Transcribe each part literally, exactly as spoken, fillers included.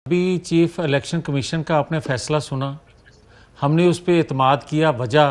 ابھی chief election commission کا آپ نے فیصلہ سنا، ہم نے اس پہ اعتماد کیا، وجہ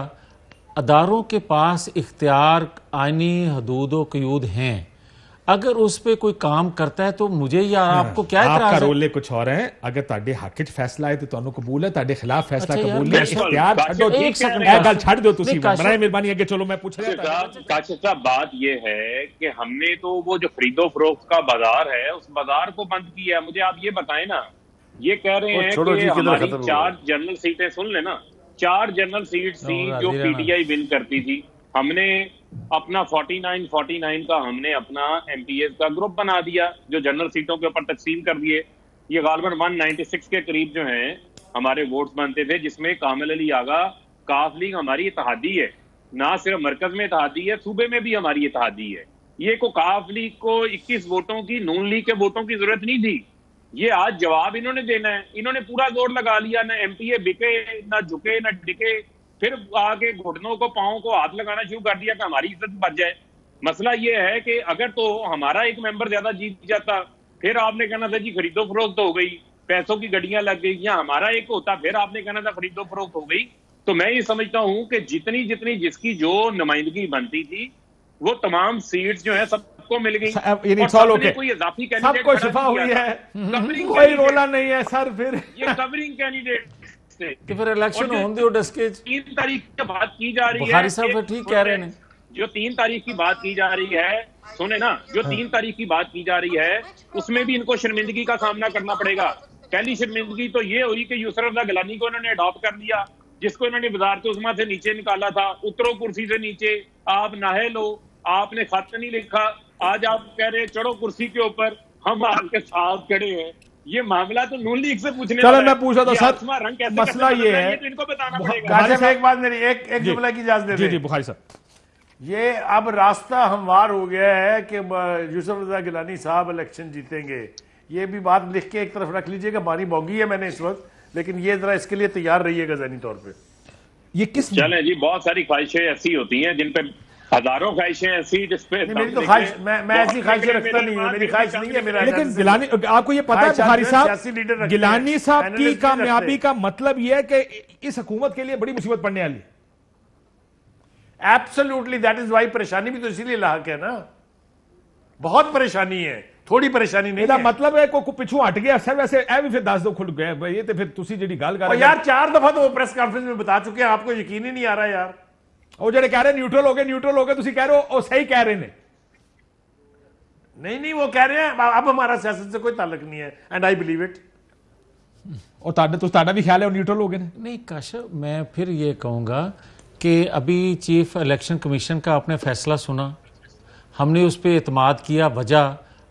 اداروں کے پاس اختیار آئینی حدود و قیود ہیں، اگر اس پہ کوئی کام کرتا ہے تو مجھے یا آپ کو کیا اعتراض ہے؟ آپ کا رول کچھ اور ہے، اگر تاڑے حق وچ فیصلہ ہے تو تانوں قبول ہے، تاڑے خلاف فیصلہ قبول ہے، اختیار چھڈو، اے گل چھڈ دیو تسی، برائے مہربانی اگے چلو میں پوچھ رہا تھا۔ کاشف صاحب بات یہ ہے کہ ہم نے تو وہ جو خرید و فروخت کا بازار ہے اس بازار کو بند کیا ہے۔ مجھے آپ یہ بتائیں نا، یہ کہہ رہے ہیں کہ ہماری چار جنرل سیٹیں، سن لیں نا، چار جنرل سیٹ تھی جو پی ٹی آئی ون کرتی تھی، ہم نے اپنا فورٹی نائن فورٹی نائن کا ہم نے اپنا ایم پی ایز کا گروپ بنا دیا جو جنرل سیٹوں کے اوپر تقسیم کر دیے۔ یہ غالباً ون نائنٹی سکس کے قریب جو ہیں ہمارے ووٹس بنتے تھے، جس میں کامل علی آغا کاف لیگ ہماری اتحادی ہے، نہ صرف مرکز میں اتحادی ہے، صوبے میں بھی ہماری اتحادی ہے۔ یہ کو کاف لیگ کو اکیس ووٹوں کی، نون لیگ کے ووٹوں کی ضرورت نہیں تھی۔ یہ آج جواب انہوں نے دینا ہے، انہوں نے پورا زور لگا لیا، نہ ایم پی اے بکے، نہ جھکے، نہ ڈکے، پھر آگے گھٹنوں کو پاؤں کو ہاتھ لگانا شروع کر دیا کہ ہماری عزت بچ جائے۔ مسئلہ یہ ہے کہ اگر تو ہمارا ایک ممبر زیادہ جیت جاتا، پھر آپ نے کہنا تھا جی خرید و فروخت ہو گئی، پیسوں کی گڈیاں لگ گئی، یا ہمارا ایک ہوتا پھر آپ نے کہنا تھا خرید و فروخت ہو گئی۔ تو میں یہ سمجھتا ہوں کہ جتنی جتنی جس کی جو نمائندگی بنتی تھی وہ تمام سیٹس جو ہیں سب کو مل گئی، اور سب نے کوئی اضافی کینڈیڈیٹ سب کو شفا ہوئی ہے، کوئی رولا نہیں ہے سر۔ پھر یہ کورنگ کینڈیڈیٹ کہ پھر الیکشن ہون دیو ڈسکیج تین تاریخ کی بات کی جا رہی ہے، بخاری صاحب پھر ٹھیک کہہ رہے ہیں، جو تین تاریخ کی بات کی جا رہی ہے، سنیں نا، جو تین تاریخ کی بات کی جا رہی ہے اس میں بھی ان کو شرمندگی کا سامنا کرنا پڑے گا۔ پہلی شرمندگی تو یہ ہوئی کہ یسر رضا گیلانی کو انہوں نے اڈاپٹ کر لیا، جس کو انہوں نے وزارت عظمیٰ سے نیچے نکالا تھا، اترو کرسی سے نیچے، آپ نااہل ہو، آپ نے خط نہیں لکھا، آج آپ کہہ رہے چڑھو کرسی کے اوپر، ہم آپ کے ساتھ کھڑے ہیں۔ یہ معاملہ تو نون لیگ سے پوچھنے چلو میں پوچھا تو سر، مسئلہ یہ ہے، ان کو بتانا پڑے گا۔ کاشف ایک بات میری ایک ایک جملہ کی اجازت دے دیں۔ جی جی بخاری صاحب، یہ اب راستہ ہموار ہو گیا ہے کہ یوسف رضا گیلانی صاحب الیکشن جیتیں گے، یہ بھی بات لکھ کے ایک طرف رکھ لیجئے کہ بانی بوگی ہے میں نے اس وقت، لیکن یہ ذرا اس کے لیے تیار رہیے گا ذہنی طور پہ۔ یہ کس چلیں جی، بہت ساری خواہشیں ایسی ہوتی ہیں جن پہ ہزاروں خواہشیں ایسی جس پہ میری تو خواہش، میں ایسی خواہشیں رکھتا نہیں ہوں، میری خواہش نہیں ہے میرا۔ لیکن گیلانی، آپ کو یہ پتا ہے بخاری صاحب، گیلانی صاحب کی کامیابی کا مطلب یہ ہے کہ اس حکومت کے لیے بڑی مصیبت پڑنے والی۔ ایبسلیوٹلی، دیٹ از وائی، پریشانی بھی تو اسی لیے لاحق ہے نا، بہت پریشانی ہے، تھوڑی پریشانی نہیں ہے۔ مطلب ہے کوئی پچھو ہٹ گیا سر، ویسے اے بھی پھر دس دو کھل گئے، یہ تو پھر تسی جڑی گل کر رہے ہیں یار، چار دفعہ تو وہ پریس کانفرنس میں بتا چکے ہیں، آپ کو یقین ہی نہیں آ رہا یار۔ وہ جڑے کہہ رہے نیوٹرل ہو گئے، نیوٹرل ہو گئے، تسی کہہ رہے ہو وہ صحیح کہہ رہے ہیں۔ نہیں نہیں، وہ کہہ رہے ہیں اب ہمارا سیاست سے کوئی تعلق نہیں ہے، اینڈ آئی بلیو اٹ۔ اور تہاڈا بھی خیال ہے وہ نیوٹرل ہو گئے؟ نہیں کاشف، میں پھر یہ کہوں گا کہ ابھی چیف الیکشن کمیشن کا آپ نے فیصلہ سنا، ہم نے اس پہ اعتماد کیا، وجہ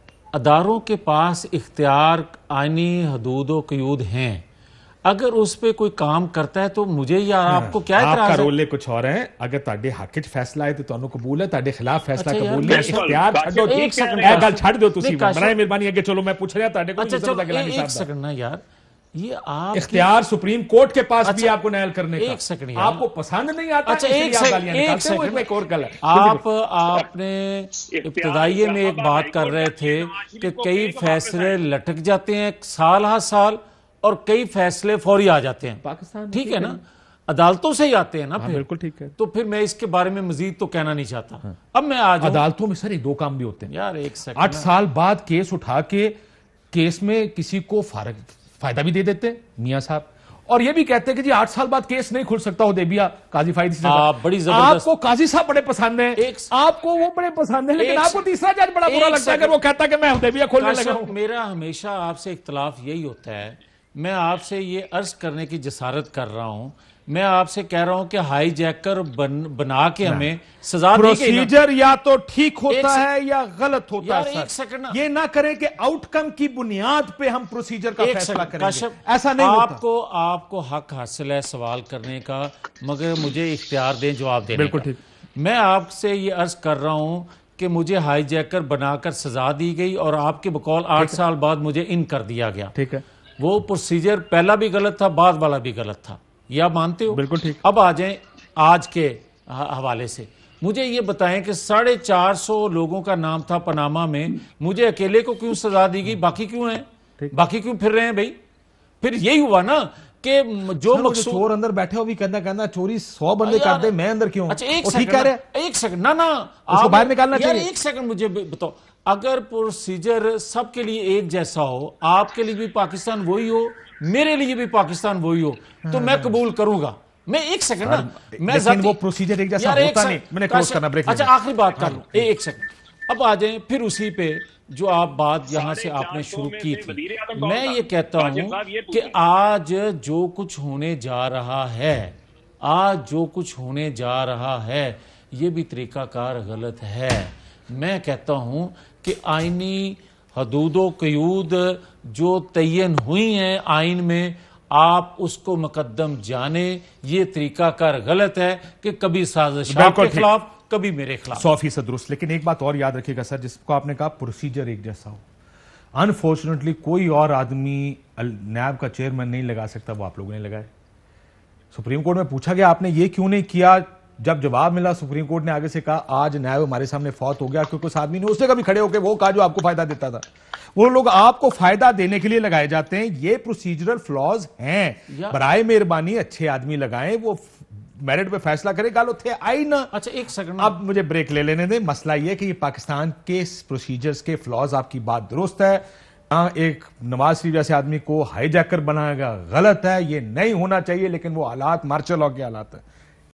اداروں کے پاس اختیار آئینی حدود و قیود ہیں، اگر اس پہ کوئی کام کرتا ہے تو مجھے یا آپ کو کیا اعتراض ہے؟ آپ کا رول کچھ اور ہے، اگر تاڑے حق وچ فیصلہ ہے تو تانوں قبول ہے، تاڑے خلاف فیصلہ قبول ہے، اختیار چھڈو، اے گل چھڈ دیو تسی، برائے مہربانی اگے چلو میں پوچھ رہا تاڑے کو۔ اچھا چلو ایک سیکنڈ نا یار، یہ آپ اختیار سپریم کورٹ کے پاس بھی آپ کو نائل کرنے کا، ایک سیکنڈ آپ کو پسند نہیں آتا، اچھا ایک سیکنڈ ایک سیکنڈ آپ آپ نے ابتدائیے میں ایک بات کر رہے تھے کہ کئی فیصلے لٹک جاتے ہیں سال ہر سال اور کئی فیصلے فوری آ جاتے ہیں، پاکستان ٹھیک ہے نا، عدالتوں سے ہی آتے ہیں نا، پھر بالکل ٹھیک ہے۔ تو پھر میں اس کے بارے میں مزید تو کہنا نہیں چاہتا۔ اب میں آج عدالتوں میں سر دو کام بھی ہوتے ہیں یار، ایک سیکنڈ، آٹھ سال بعد کیس اٹھا کے کیس میں کسی کو فائدہ بھی دے دیتے میاں صاحب، اور یہ بھی کہتے ہیں کہ جی آٹھ سال بعد کیس نہیں کھل سکتا حدیبیہ قاضی فائد سے۔ بڑی زبردست، آپ کو قاضی صاحب بڑے پسند ہیں، آپ کو وہ بڑے پسند ہیں، لیکن آپ کو تیسرا جج بڑا برا لگتا ہے اگر وہ کہتا ہے کہ میں حدیبیہ کھولنے لگا ہوں۔ میرا ہمیشہ آپ سے اختلاف یہی ہوتا ہے، میں آپ سے یہ عرض کرنے کی جسارت کر رہا ہوں، میں آپ سے کہہ رہا ہوں کہ ہائی جیکر بنا کے ہمیں سزا دی گئی۔ پروسیجر یا تو ٹھیک ہوتا ہے یا غلط ہوتا ہے سر، یہ نہ کریں کہ آؤٹ کم کی بنیاد پہ ہم پروسیجر کا فیصلہ کریں گے، ایسا نہیں ہوتا۔ آپ کو آپ کو حق حاصل ہے سوال کرنے کا، مگر مجھے اختیار دیں جواب دینے کا۔ میں آپ سے یہ عرض کر رہا ہوں کہ مجھے ہائی جیکر بنا کر سزا دی گئی اور آپ کے بقول آٹھ سال بعد مجھے ان کر دیا گیا، ٹھیک ہے، وہ پروسیجر پہلا بھی غلط تھا، بعد والا بھی غلط تھا، یہ آپ مانتے ہو؟ بالکل ٹھیک۔ اب آ جائیں آج کے حوالے سے، مجھے یہ بتائیں کہ ساڑھے چار سو لوگوں کا نام تھا پاناما میں، مجھے اکیلے کو کیوں سزا دی گئی، باقی کیوں ہیں، باقی کیوں پھر رہے ہیں بھائی؟ پھر یہی ہوا نا کہ جو مقصود چور اندر بیٹھے ہو بھی کہنا کہنا چوری سو بندے کر دے میں اندر کیوں؟ اچھا ایک وہ ٹھیک کہہ رہے سیکنڈ ایک سیکنڈ نہ نا اس کو باہر نکالنا چاہیے. ایک سیکنڈ مجھے بتاؤ, اگر پروسیجر سب کے لیے ایک جیسا ہو, آپ کے لیے بھی پاکستان وہی ہو, میرے لیے بھی پاکستان وہی ہو, تو میں قبول کروں گا. میں ایک سیکنڈ نا میں لیکن وہ پروسیجر ایک جیسا ہوتا نہیں. میں نے کلوز کرنا بریک. اچھا آخری بات کر لوں ایک سیکنڈ. اب آ جائیں پھر اسی پہ جو آپ بات یہاں سے آپ نے شروع کی تھی. میں یہ کہتا ہوں کہ آج جو کچھ ہونے جا رہا ہے آج جو کچھ ہونے جا رہا ہے یہ بھی طریقہ کار غلط ہے. میں کہتا ہوں کہ آئینی حدود و قیود جو تعین ہوئی ہیں آئین میں, آپ اس کو مقدم جانیں. یہ طریقہ کار غلط ہے کہ کبھی سازش کے خلاف کبھی میرے خلاف. سو فیصد درست. لیکن ایک بات اور یاد رکھیے گا سر, جس کو آپ نے کہا پروسیجر ایک جیسا ہو, انفارچونیٹلی کوئی اور آدمی نیب کا چیئرمین نہیں لگا سکتا, وہ آپ لوگوں نے لگائے. سپریم کورٹ میں پوچھا گیا آپ نے یہ کیوں نہیں کیا, جب جواب ملا سپریم کورٹ نے آگے سے کہا آج نیب ہمارے سامنے فوت ہو گیا کیونکہ اس آدمی نے اس جگہ بھی کھڑے ہو کے وہ کہا جو آپ کو فائدہ دیتا تھا. وہ لوگ آپ کو فائدہ دینے کے لیے لگائے جاتے ہیں. یہ پروسیجرل فلاز ہیں, برائے مہربانی اچھے آدمی لگائیں, وہ میرٹ پہ فیصلہ کرے. گالو تھے آئی نا. اچھا ایک سیکنڈ, اب مجھے بریک لے لینے دیں. مسئلہ یہ کہ یہ پاکستان کے پروسیجرز کے فلاز, آپ کی بات درست ہے, ایک نواز شریف جیسے آدمی کو ہائی جیکر بنائے گا غلط ہے, یہ نہیں ہونا چاہیے, لیکن وہ حالات مارشل لاء کے حالات ہیں.